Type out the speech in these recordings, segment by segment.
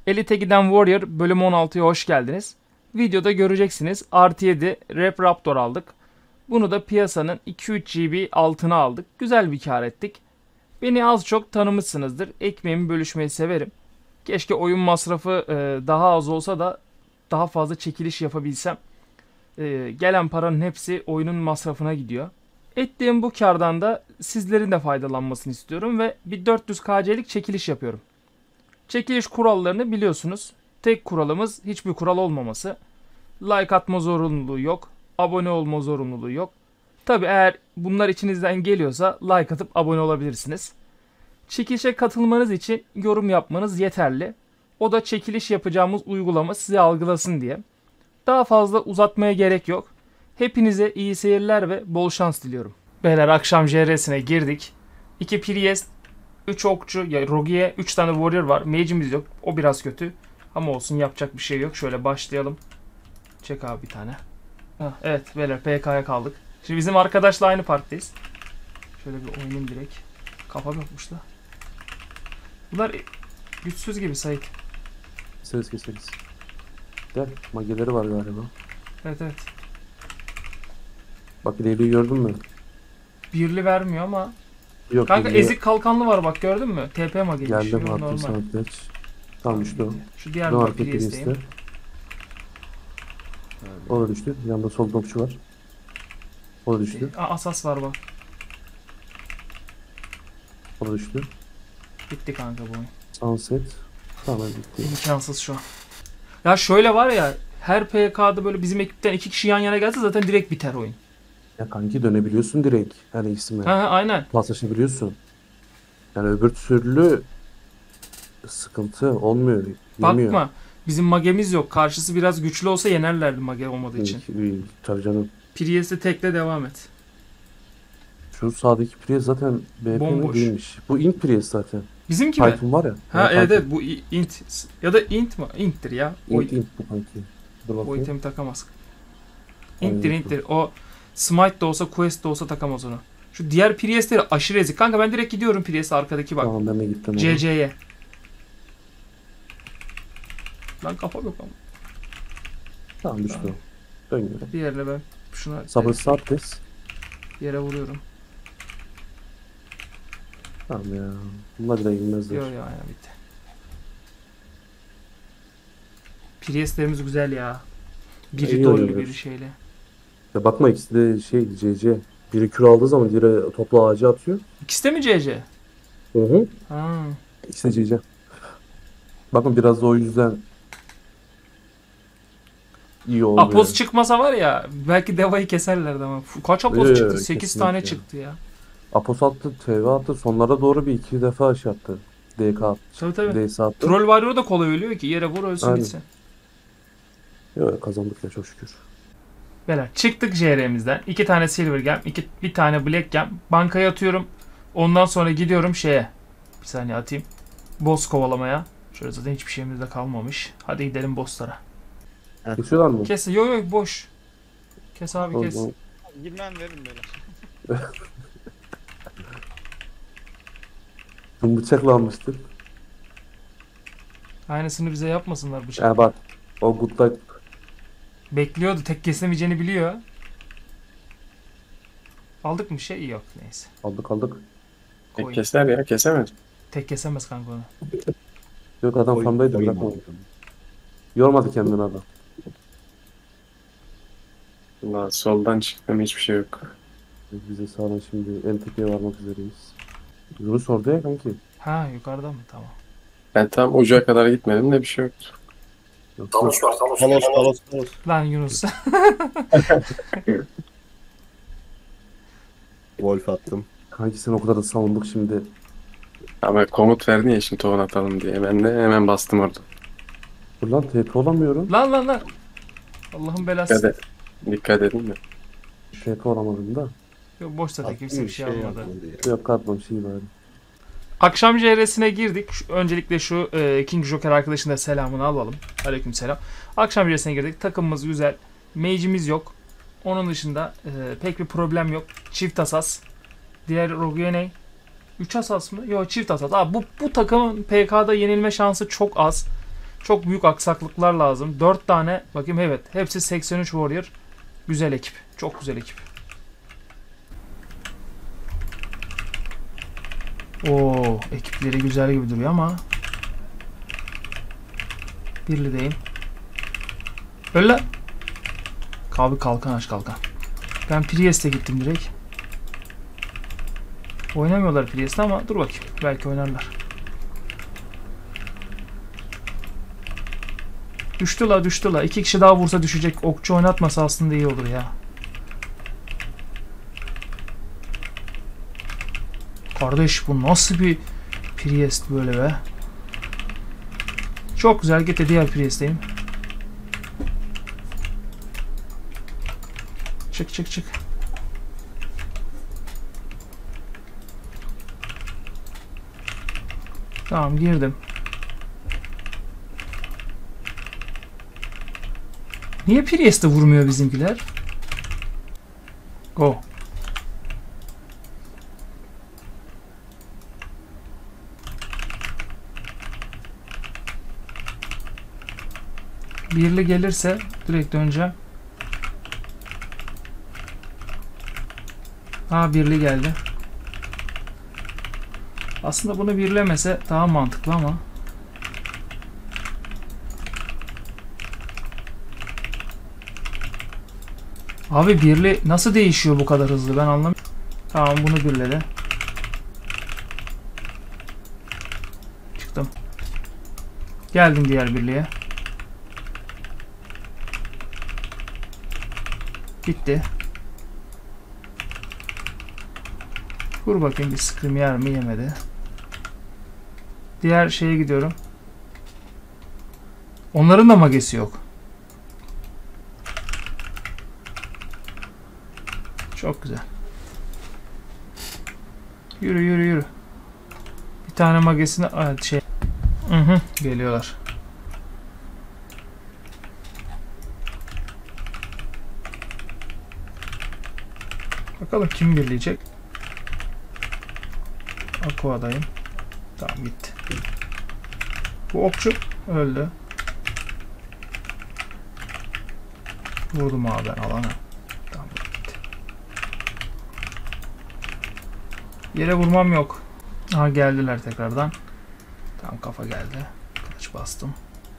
Elite Giden Warrior bölüm 16'ya hoş geldiniz. Videoda göreceksiniz artı 7 Rap Raptor aldık. Bunu da piyasanın 2-3 GB altına aldık. Güzel bir kar ettik. Beni az çok tanımışsınızdır. Ekmeğimi bölüşmeyi severim. Keşke oyun masrafı daha az olsa da daha fazla çekiliş yapabilsem. Gelen paranın hepsi oyunun masrafına gidiyor. Ettiğim bu kardan da sizlerin de faydalanmasını istiyorum ve bir 400 KC'lik çekiliş yapıyorum. Çekiliş kurallarını biliyorsunuz. Tek kuralımız hiçbir kural olmaması. Like atma zorunluluğu yok. Abone olma zorunluluğu yok. Tabi eğer bunlar içinizden geliyorsa like atıp abone olabilirsiniz. Çekilişe katılmanız için yorum yapmanız yeterli. O da çekiliş yapacağımız uygulama sizi algılasın diye. Daha fazla uzatmaya gerek yok. Hepinize iyi seyirler ve bol şans diliyorum. Beyler akşam JR'sine girdik. 2 Priest, 3 okçu, ya Rogue'ye 3 tane warrior var. Mage'imiz yok. O biraz kötü. Ama olsun yapacak bir şey yok. Şöyle başlayalım. Çek abi bir tane. Heh, evet beyler PK'ya kaldık. Şimdi bizim arkadaşla aynı parktayız. Şöyle bir oynayayım direkt. Kafam yokmuş da. Bunlar güçsüz gibi Sait. Keseriz. Gel, mageleri var galiba. Evet. Bak ileriyi gördün mü? Birli vermiyor ama. Yok. Kanka ileriye ezik kalkanlı var bak gördün mü? TP mage geldim geçiyor attım normal. sana flash. Tamam işte o. Şu diğer Ne var var peki Priest'teyim. O da düştü. Yanında sol dokçu var. O da düştü. Asas var bak. O da düştü. Bitti kanka bu oyun. Sunset. Tamam bitti. İmkansız şu an. Ya şöyle var ya her PK'da böyle bizim ekipten 2 kişi yan yana gelse zaten direkt biter oyun. Ya kanki dönebiliyorsun direkt. Yani isme. Ha aynen. Paslaşabiliyorsun. Yani öbür türlü sıkıntı olmuyor. Yemiyor. Bakma bizim magemiz yok. Karşısı biraz güçlü olsa yenerlerdi mage olmadığı için. Tabii canım. Priest'e tekle devam et. Şu sağdaki Priest zaten BP Bomboş. değilmiş. Bu Ink Priest zaten. Bizimki mi? Titan var ya. Ha evet Titan. evet bu int. Ya da int mi? Int'tir ya. Ink bu kanki. Dur O bakayım. itemi takamaz. Aynen. Int'tir. O Smite de olsa Quest de olsa takamaz onu. Şu diğer Priest'leri aşırı ezik. Kanka ben direkt gidiyorum Priest'e arkadaki bak. Tamam ben de gittim. CC'ye. Lan kafam yok ama. Tamam düştü o. Dön göre. Diğerine ben şuna Sabırsız abdest. yere vuruyorum. Tamam ya. Bunlar bile girmezler. Yok ya bitti. Priest'lerimiz güzel ya. Biri İyi dollu oynuyorlar. biri şeyle. Ya bakma ikisi de şey CC. Biri kür aldığı zaman diğeri toplu ağacı atıyor. İkisi de mi CC? Hı. Ha. İkisi de CC. Bakın biraz da o yüzden iyi oldu. Apos yani. çıkmasa var ya belki Deva'yı keserlerdi ama. Kaç Apos çıktı? 8 tane kesinlikle. çıktı ya. Apos attı, TV attı. Sonlara doğru bir iki defa şey attı. DK attı. Tabii. DS attı. Troll Warrior'u da kolay ölüyor ki. Yere vur ölsün Aynen. gitsin. Yok kazandık ya çok şükür. Beyler çıktık JR'mizden. 2 tane Silver Gem, bir tane Black Gem. Bankaya atıyorum. Ondan sonra gidiyorum şeye. Bir saniye atayım. Boss kovalamaya. Şöyle zaten hiçbir şeyimiz de kalmamış. Hadi gidelim bosslara. Kesiyorlar mı? Kes. Yok boş. Kes abi kes. Tamam. Girmem verin böyle. Bunu bıçakla almıştık. Aynısını bize yapmasınlar bıçak. Ya bak. O good luck. Bekliyordu. Tek kesemeyeceğini biliyor. Aldık mı bir şey? Yok neyse. Aldık. Koy. Keser ya kesemez. Tek kesemez kanka onu. Yok adam farmdaydı. Bırakma. Yormadı kendini adam. Allah soldan çıktım hiçbir şey yok. Bize sağdan şimdi en tepeye varmak üzereyiz. Yunus orada ya kanki. Ha yukarıda mı? Tamam. Ben tam uca kadar gitmedim de bir şey yoktu. Yoksa Talos. Lan Yunus. Wolf attım. kanki sen o kadar da savunduk şimdi. Ama komut verdi ya şimdi tohum atalım diye. Ben de hemen bastım orada. Dur lan TP olamıyorum. lan. Allah'ın belası. Dikkat edin de. TP olamadım da. Yok boşta da kimse bir şey almadı. Yok katmam şey bari. Akşam JR'sine girdik. Öncelikle şu King Joker arkadaşın da selamını alalım. Aleykümselam. Akşam JR'sine girdik. Takımımız güzel. Mage'imiz yok. Onun dışında pek bir problem yok. Çift asas. Diğer Rogue'ye ne? 3 asas mı? Yok çift asas. Abi bu takımın PK'da yenilme şansı çok az. Çok büyük aksaklıklar lazım. 4 tane bakayım, evet. Hepsi 83 Warrior. Güzel ekip. Çok güzel ekip. Oo, ekipleri güzel gibi duruyor ama birlideyim. Öyle. Abi kalkan aç kalkan. Ben Priest'e gittim direkt. Oynamıyorlar Priest'te ama dur bakayım. Belki oynarlar. Düştü la. 2 kişi daha vursa düşecek. Okçu oynatmasa aslında iyi olur ya. Kardeş bu nasıl bir Priest böyle be. Çok güzel. Git diğer Priest'teyim. Çık. Tamam, girdim. Niye Priest'e vurmuyor bizimkiler? Go. Birli gelirse direkt döneceğim. Birli geldi. Aslında bunu birlemese daha mantıklı ama. Abi birli nasıl değişiyor bu kadar hızlı, ben anlamıyorum. Tamam, bunu birledi. Çıktım. Geldim diğer birliğe. Gitti. Vur bakayım bir scream yer mi, yemedi. Diğer şeye gidiyorum. Onların da magesi yok. Çok güzel. Yürü. Bir tane magesini geliyorlar. Bakalım kim birleyecek. Aqua'dayım. Tamam, gitti. Bu okçu öldü. Vurdum abi ben alana. Tamam, gitti. Yere vurmam yok. Geldiler tekrardan. Tamam, kafa geldi. Kılıç bastım.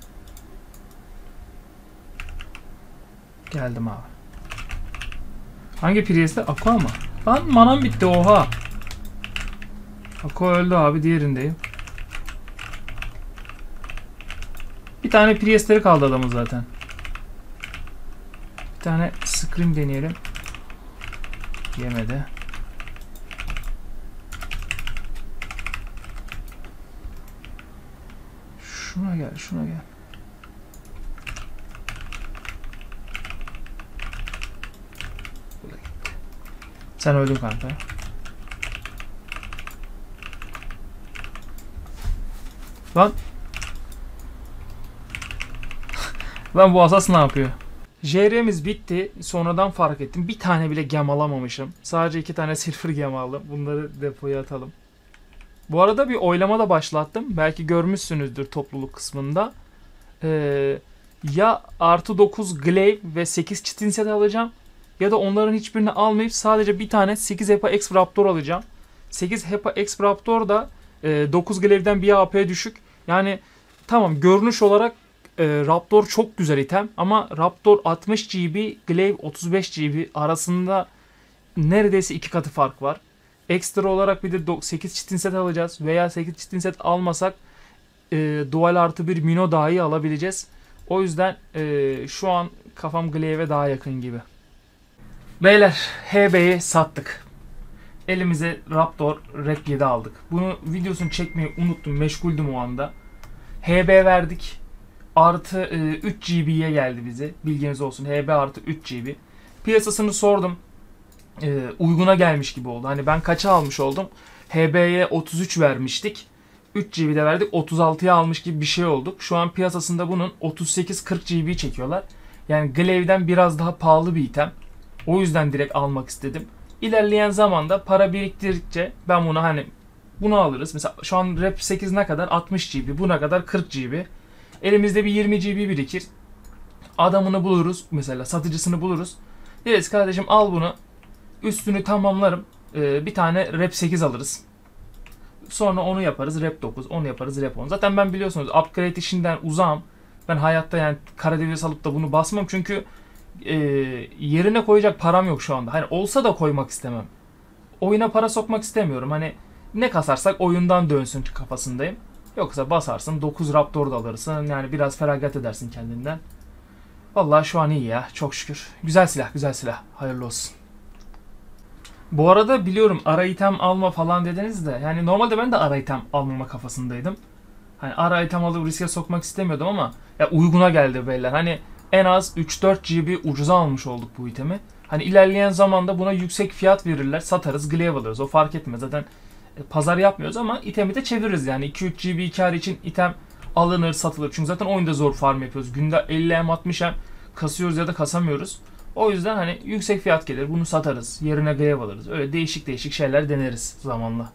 Geldim abi. Hangi Priest'te? Aqua mı? Lan manam bitti, oha. Aqua öldü abi, diğerindeyim. Bir tane Priest'leri kaldı adamın zaten. Bir tane Scream deneyelim. Yemedi. Şuna gel. Sen öldün kanka. Lan. Lan bu asas ne yapıyor? JR'miz bitti. Sonradan fark ettim. Bir tane bile gem alamamışım. Sadece 2 tane silver gem aldım. Bunları depoya atalım. Bu arada bir oylama da başlattım. Belki görmüşsünüzdür topluluk kısmında. Ya artı 9 glaive ve 8 chitin set alacağım. Ya da onların hiçbirini almayıp sadece bir tane 8 Hepa X Raptor alacağım. 8 Hepa X Raptor da 9 glaive'den bir AP düşük. Yani tamam, görünüş olarak Raptor çok güzel item ama Raptor 60 GB, Glaive 35 GB arasında neredeyse 2 katı fark var. Ekstra olarak bir de 8 chitin set alacağız veya 8 chitin set almasak dual artı bir Mino dahi alabileceğiz. O yüzden şu an kafam Glaive'e daha yakın gibi. Beyler, HB'yi sattık. Elimize Raptor Rek 7 aldık. Bunu videosunu çekmeyi unuttum, meşguldüm o anda. HB verdik. Artı 3 GB'ye geldi bize. Bilginiz olsun. HB artı 3 GB. Piyasasını sordum. Uyguna gelmiş gibi oldu. Hani ben kaça almış oldum? HB'ye 33 vermiştik. 3 GB'de verdik. 36'ya almış gibi bir şey olduk. Şu an piyasasında bunun 38-40 GB çekiyorlar. Yani Glaive'den biraz daha pahalı bir item. O yüzden direkt almak istedim. İlerleyen zamanda para biriktirdikçe ben bunu bunu alırız. Mesela şu an Rep 8 ne kadar? 60 GB. Buna kadar 40 GB. Elimizde bir 20 GB birikir. Adamını buluruz. Mesela satıcısını buluruz. Deriz kardeşim al bunu. Üstünü tamamlarım. Bir tane Rap 8 alırız. Sonra onu yaparız Rap 9. Onu yaparız Rap 10. Zaten ben biliyorsunuz upgrade işinden uzağım. Ben hayatta yani kara deviz alıp da bunu basmam. Çünkü yerine koyacak param yok şu anda. Hani olsa da koymak istemem. Oyuna para sokmak istemiyorum. Hani ne kasarsak oyundan dönsün kafasındayım. Yoksa basarsın 9 Raptor da alırsın. Yani biraz feragat edersin kendinden. Vallahi şu an iyi ya. Çok şükür. Güzel silah, güzel silah. Hayırlı olsun. Bu arada biliyorum ara item alma falan dediniz de. Yani normalde ben de ara item almama kafasındaydım. Hani ara item alıp riske sokmak istemiyordum ama ya uyguna geldi beyler. Hani en az 3-4 GB ucuza almış olduk bu itemi. Hani ilerleyen zamanda buna yüksek fiyat verirler. Satarız, glaive alırız. O fark etmez. Zaten pazar yapmıyoruz ama itemi de çeviririz yani. 2-3 GB kar için item alınır, satılır. Çünkü zaten oyunda zor farm yapıyoruz. Günde 50M 60M kasıyoruz ya da kasamıyoruz. O yüzden hani yüksek fiyat gelir. Bunu satarız. Yerine glaive alırız. Öyle değişik değişik şeyler deneriz zamanla.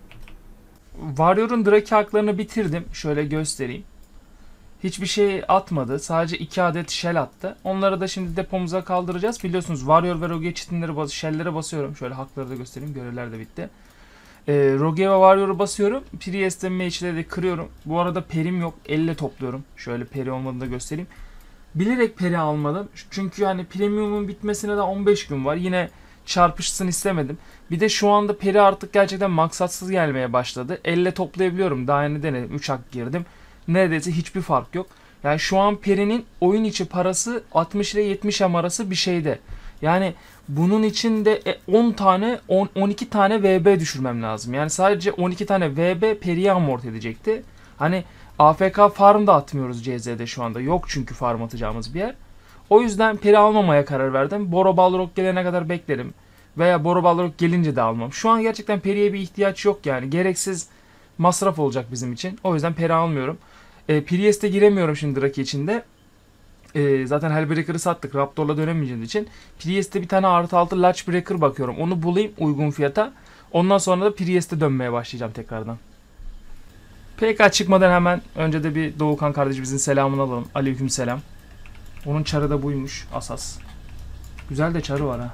Warrior'un Draki haklarını bitirdim. Şöyle göstereyim. Hiçbir şey atmadı. Sadece 2 adet shell attı. Onları da şimdi depomuza kaldıracağız. Biliyorsunuz Warrior ve Rogue çitinleri shell'lere basıyorum. Şöyle hakları da göstereyim. Görevler de bitti. Rogue ve Warrior'u basıyorum. Priest'e mage'leri de kırıyorum. Bu arada perim yok. Elle topluyorum. Şöyle peri olmadığını da göstereyim. Bilerek peri almadım. Çünkü hani premium'un bitmesine de 15 gün var. Yine çarpışsın istemedim. Bir de şu anda peri artık gerçekten maksatsız gelmeye başladı. Elle toplayabiliyorum. Daha yeni denedim. 3 hak girdim. Neredeyse hiçbir fark yok. Yani şu an perinin oyun içi parası 60 ile 70 M arası bir şeyde. Yani bunun için de 10 tane 12 tane VB düşürmem lazım. Yani sadece 12 tane VB periyi amort edecekti. Hani AFK farm da atmıyoruz CZ'de şu anda. Yok çünkü farm atacağımız bir yer. O yüzden peri almamaya karar verdim. Boro Balrog gelene kadar beklerim. Veya Boro Balrog gelince de almam. Şu an gerçekten periye bir ihtiyaç yok yani. Gereksiz masraf olacak bizim için. O yüzden peri almıyorum. Priest'e giremiyorum şimdi Draki içinde. Zaten Hellbreaker'ı sattık. Raptor'la dönemeyeceğimiz için. Priest'te bir tane artı 6 Latch Breaker bakıyorum. Onu bulayım uygun fiyata. Ondan sonra da Priest'e dönmeye başlayacağım tekrardan. PK çıkmadan hemen önce de bir Doğukan kardeşimizin selamını alalım. Aleykümselam. Onun çarı da buymuş asas. Güzel de çarı var ha.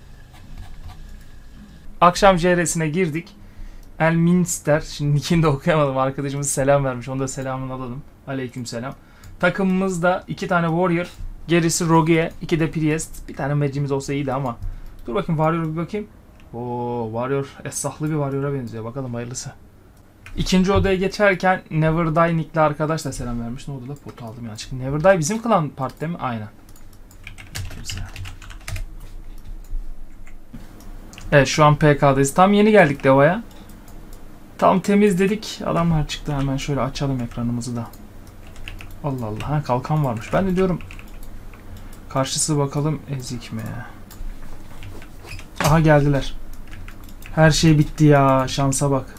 Akşam JR'sine girdik. Elminster. Şimdi nickini de okuyamadım. Arkadaşımız selam vermiş. Onu da selamını alalım. Aleykümselam. Takımımızda 2 tane Warrior. Gerisi Rogue. 2 de Priest. Bir tane Magic'imiz olsa iyiydi ama. Dur bakayım Warrior'a bir bakayım. Oo Warrior. Esahlı bir Warrior'a benziyor. Bakalım hayırlısı. İkinci odaya geçerken Never Die nickli arkadaş da selam vermiş. Ne oldu da potu aldım yanlışlıkla. Never Die bizim klan partide mi? Aynen. Evet şu an PK'dayız. Tam yeni geldik Deva'ya. Tam temizledik. Adamlar çıktı hemen şöyle açalım ekranımızı da. Allah Allah. Ha kalkan varmış. Ben de diyorum karşısı bakalım ezik mi? Aha geldiler. Her şey bitti ya. Şansa bak.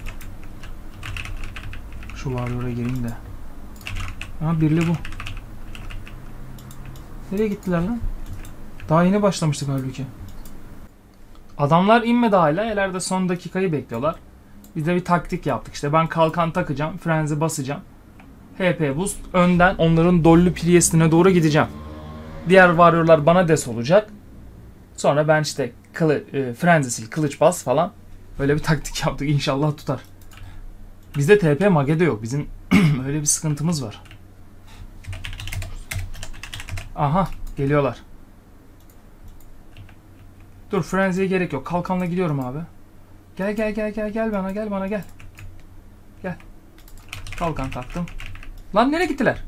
Şu Warrior'a gireyim de. Ha birli bu. Nereye gittiler lan? Daha yeni başlamıştık halbuki. Adamlar inmedi hala. Elerde son dakikayı bekliyorlar. Biz de bir taktik yaptık. İşte ben kalkan takacağım. Frenzy basacağım. HP boost. Önden onların dollu Priest'ine doğru gideceğim. Diğer Warrior'lar bana des olacak. Sonra ben işte Frenzy sil, kılıç bas falan. Böyle bir taktik yaptık. İnşallah tutar. Bizde TP Mage'de yok. Bizim öyle bir sıkıntımız var. Aha geliyorlar. Dur Frenzy'ye gerek yok. Kalkanla gidiyorum abi. Gel bana gel. Gel. Kalkan taktım. Lan nereye gittiler?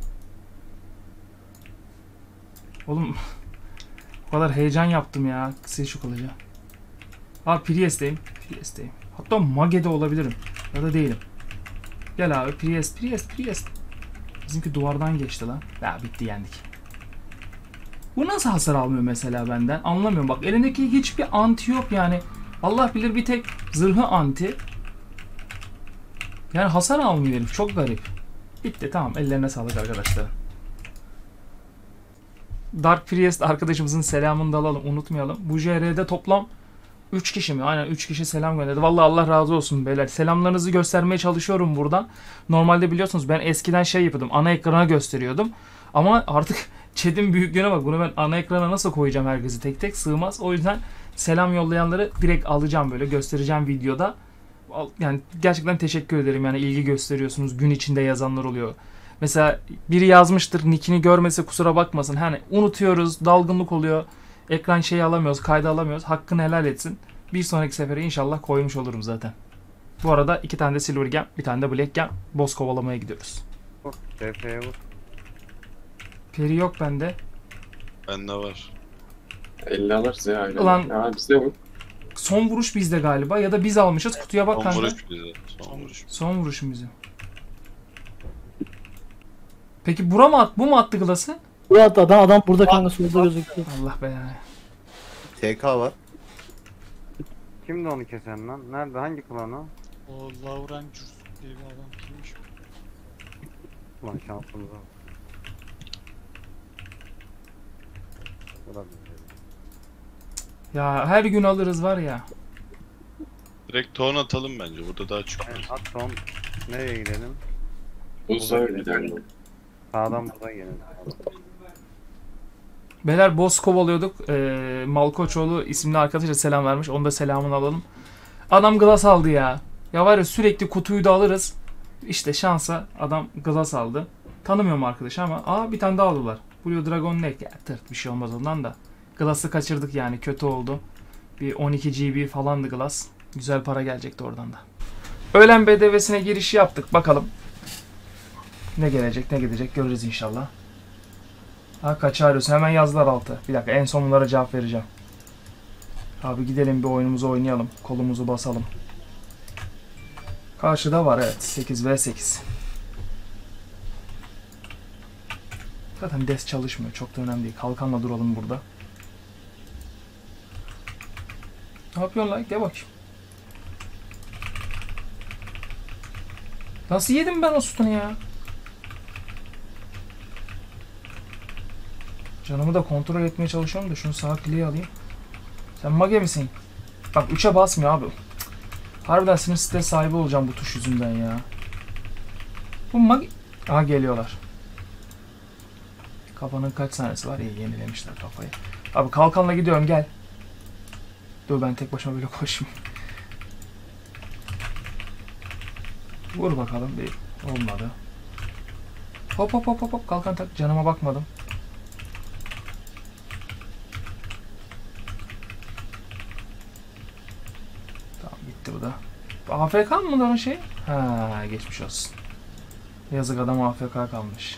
Oğlum o kadar heyecan yaptım ya. Sil şu kılıcı. Abi Priest'teyim. Hatta Mage'de olabilirim. Ya da değilim. Gel abi Priest. Bizimki duvardan geçti lan. Ya bitti yendik. Bu nasıl hasar almıyor mesela benden? Anlamıyorum. Bak elindeki hiçbir anti yok yani. Allah bilir bir tek zırhı anti. Yani hasar almıyor herif. Çok garip. Bitti tamam. Ellerine sağlık arkadaşlar. Dark Priest arkadaşımızın selamını da alalım. Unutmayalım. Bu JR'de toplam 3 kişi mi? Aynen 3 kişi selam gönderdi. Vallahi Allah razı olsun beyler. Selamlarınızı göstermeye çalışıyorum buradan. Normalde biliyorsunuz ben eskiden şey yapıyordum. Ana ekrana gösteriyordum. Ama artık chat'in büyüklüğüne bak. Bunu ben ana ekrana nasıl koyacağım, herkesi tek tek sığmaz. O yüzden selam yollayanları direkt alacağım, böyle göstereceğim videoda. Yani gerçekten teşekkür ederim. Yani ilgi gösteriyorsunuz. Gün içinde yazanlar oluyor. Mesela biri yazmıştır, nickini görmese kusura bakmasın. Hani unutuyoruz, dalgınlık oluyor. Ekran şeyi alamıyoruz, kayda alamıyoruz. Hakkını helal etsin. Bir sonraki sefere inşallah koymuş olurum zaten. Bu arada 2 tane de Silver Gem, bir tane de Black Gem. Boss kovalamaya gidiyoruz. TP'ye vur. Peri yok bende. Bende var. 50 alırız ya öyle. Ulan- Ya bizde bu. Son vuruş bizde galiba, ya da biz almışız. Kutuya bak Son kanka. vuruş bize. Son vuruş. Son vuruşum bizim. Peki bura mı bu mu attı glası? Murat adam burada kanka solda gözüküyor. Allah belanı. TK var. Kimdi onu kesen lan? Nerede? Hangi klan o? O Laurencur diye bir adam kimmiş? Ulan şansımıza. Olabilir. Ya her gün alırız var ya. Direkt ton atalım bence. Burada daha çok. Evet, at son. Nereye gidelim? Uzay gidelim. Sağdan buradan gelelim. Beyler boss kovalıyorduk. Malkoçoğlu isimli arkadaşa selam vermiş. Onu da selamını alalım. Adam glass aldı ya. Ya var ya, sürekli kutuyu da alırız. İşte şansa adam glass aldı. Tanımıyorum arkadaşı ama bir tane daha aldılar. Blue Dragon Neck. Ya, tırt bir şey olmaz ondan da. Glass'ı kaçırdık yani, kötü oldu. Bir 12 GB falandı glass. Güzel para gelecekti oradan da. Öğlen BDV'sine giriş yaptık. Bakalım. Ne gelecek ne gidecek göreceğiz inşallah. Ha, kaç arıyorsun? Hemen yazdılar altı. Bir dakika, en son bunlara cevap vereceğim. Abi gidelim bir oyunumuzu oynayalım. Kolumuzu basalım. Karşıda var evet. 8v8. Zaten des çalışmıyor. Çok da önemli değil. Kalkanla duralım burada. Ne yapıyorsun lan? De bakayım. Nasıl yedim ben o sütunu ya? Canımı da kontrol etmeye çalışıyorum da şunu sağ kliğe alayım. Sen mage misin? Bak 3'e basmıyor abi. Harbiden sinir stres sahibi olacağım bu tuş yüzünden ya. Bu mage... Aha geliyorlar. Kafanın kaç saniyesi var ya, yenilemişler kafayı. Abi kalkanla gidiyorum, gel. Dur ben tek başıma böyle koşayım. Vur bakalım, bir olmadı. Hop hop hop hop kalkan tak, canıma bakmadım. Tamam gitti bu da. AFK mı lan o şey? Ha, geçmiş olsun. Yazık adam AFK kalmış.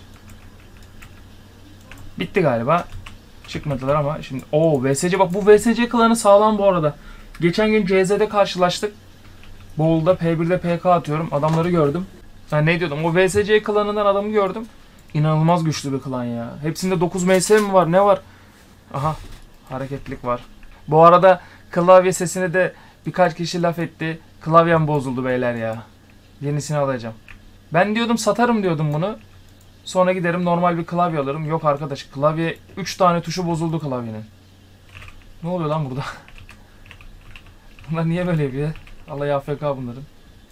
Bitti galiba. Çıkmadılar ama şimdi VSC, bak bu VSC klanı sağlam bu arada. Geçen gün CZ'de karşılaştık. Bowl'da P1'de PK atıyorum. Adamları gördüm. Ben ne diyordum? O VSC klanından adamı gördüm. İnanılmaz güçlü bir klan ya. Hepsinde 9 MS mi var? Ne var? Aha. Hareketlilik var. Bu arada klavye sesine de birkaç kişi laf etti. Klavyem bozuldu beyler ya. Yenisini alacağım. Ben diyordum satarım diyordum bunu. Sonra giderim normal bir klavye alırım. Yok arkadaş, klavye 3 tane tuşu bozuldu klavyenin. Ne oluyor lan burada? Bunlar niye böyle yapıyor? Allah AFK bunların.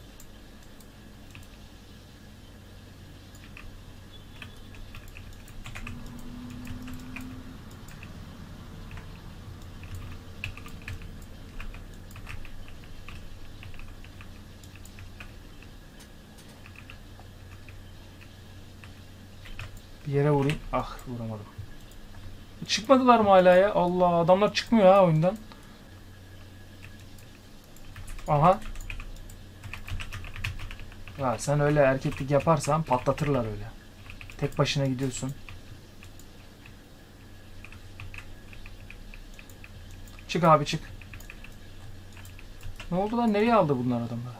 Bir yere vurayım. Ah, vuramadım. Çıkmadılar mı hala ya? Allah, adamlar çıkmıyor ha oyundan. Aha. Ya sen öyle erkeklik yaparsan patlatırlar öyle. Tek başına gidiyorsun. Çık abi çık. Ne oldu lan? Nereye aldı bunlar adamları?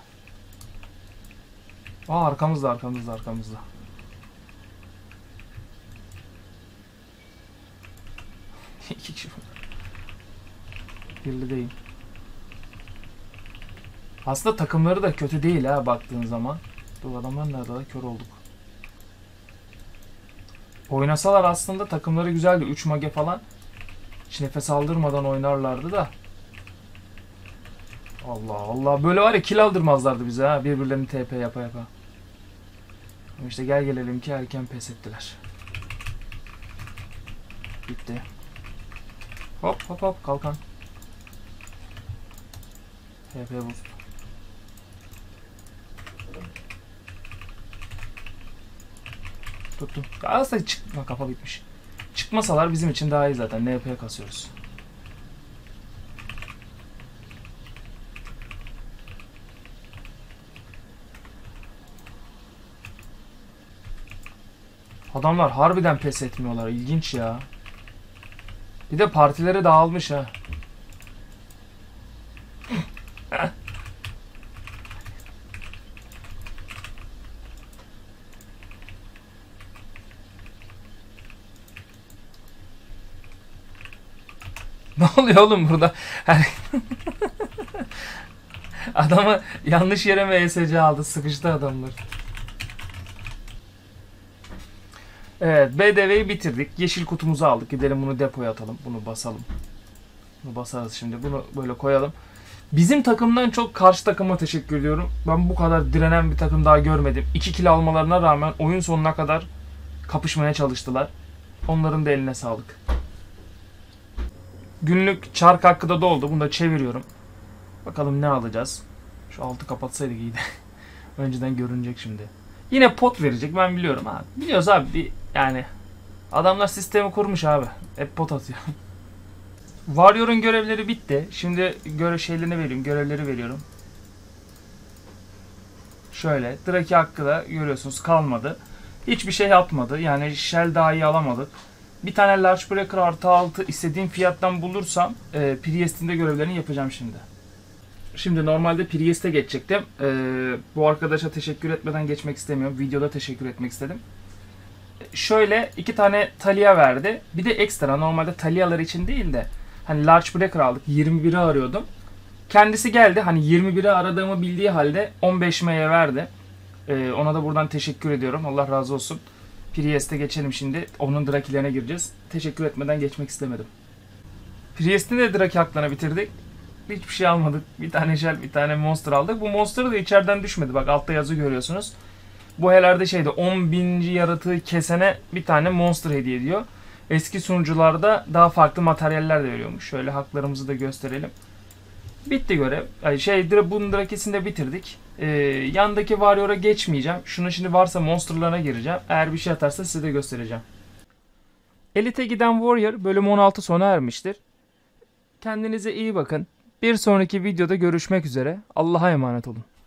Arkamızda arkamızda arkamızda. İki kişi. Birli aslında takımları da kötü değil ha baktığın zaman. Dur, adamlar nerede da kör olduk. Oynasalar aslında takımları güzeldi. 3 mage falan. Hiç nefes aldırmadan oynarlardı da. Allah Allah. Böyle var ya kill aldırmazlardı bize ha. Birbirlerini TP yapa yapa. Ama işte gel gelelim ki erken pes ettiler. Bitti. Hop hop hop kalkan. TP boost. Tuttum. Ya aslında çıkma kafa bitmiş. Çıkmasalar bizim için daha iyi zaten. NP kasıyoruz. Adamlar harbiden pes etmiyorlar. İlginç ya. Bir de partilere dağılmış ha. Ne oluyor oğlum burada? Adamı yanlış yere MSC aldı. Sıkıştı adamlar. Evet, BDV'yi bitirdik. Yeşil kutumuzu aldık. Gidelim bunu depoya atalım. Bunu basalım. Bunu basarız şimdi. Bunu böyle koyalım. Bizim takımdan çok karşı takıma teşekkür ediyorum. Ben bu kadar direnen bir takım daha görmedim. 2 kill almalarına rağmen oyun sonuna kadar kapışmaya çalıştılar. Onların da eline sağlık. Günlük çark hakkı da doldu. Bunu da çeviriyorum. Bakalım ne alacağız. Şu altı kapatsaydık iyiydi. Önceden görünecek şimdi. Yine pot verecek ben biliyorum abi. Biliyoruz abi yani adamlar sistemi kurmuş abi. Hep pot atıyor. Warrior'un görevleri bitti. Şimdi şeylerini vereyim. Görevleri veriyorum. Şöyle. Draki hakkı da görüyorsunuz kalmadı. Hiçbir şey yapmadı. Yani shell dahi alamadık. Bir tane large breaker artı 6 istediğim fiyattan bulursam Priest'in de görevlerini yapacağım şimdi. Şimdi normalde Priest'e geçecektim. Bu arkadaşa teşekkür etmeden geçmek istemiyorum. Videoda teşekkür etmek istedim. Şöyle 2 tane Talia verdi. Bir de ekstra normalde Talia'lar için değil de hani large breaker aldık. 21'i arıyordum. Kendisi geldi. Hani 21'i aradığımı bildiği halde 15 M'ye verdi. Ona da buradan teşekkür ediyorum. Allah razı olsun. Priest'e geçelim şimdi. Onun Draki'lerine gireceğiz. Teşekkür etmeden geçmek istemedim. Priest'in de Draki haklarını bitirdik. Hiçbir şey almadık. Bir tane shell, bir tane monster aldık. Bu monster da içeriden düşmedi. Bak altta yazı görüyorsunuz. Bu herhalde 10.000. yaratığı kesene bir tane monster hediye ediyor. Eski sunucularda daha farklı materyaller de veriyormuş. Şöyle haklarımızı da gösterelim. Bitti görev. Bunun Drakisini de bitirdik. Yandaki Warrior'a geçmeyeceğim. Şunun şimdi varsa monsterlarına gireceğim. Eğer bir şey atarsa size de göstereceğim. Elite giden Warrior bölüm 16 sona ermiştir. Kendinize iyi bakın. Bir sonraki videoda görüşmek üzere. Allah'a emanet olun.